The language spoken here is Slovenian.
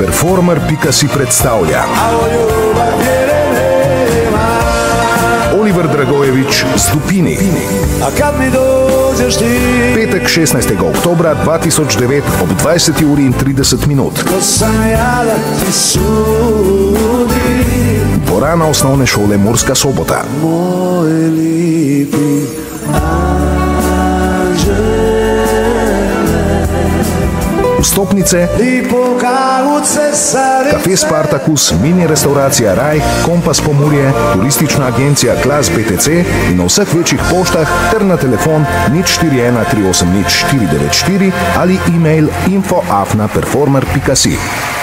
Performer.si predstavlja Oliver Dragojević z Dupini. Petek 16. oktobra 2009 ob 20:30. Dvorana osnovne šole Murska Sobota. Vstopnice, Kafe Spartakus, mini restauracija Raj, Kompas Pomurje, turistična agencija Klas BTC in na vseh večjih poštah ter na telefon 041 380 494 ali e-mail info@performer.si.